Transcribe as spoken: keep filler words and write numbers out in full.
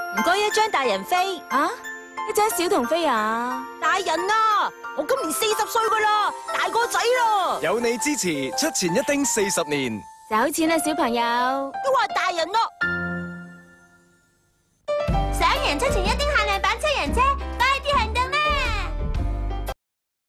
唔該，一張大人飛。 啊，一張小童飛啊！ 大人啊，我今年四十歲噶啦，大個仔啦。 有你支持，出前一丁四十年。 找錢啦，小朋友。 都話大人咯。 想贏出前一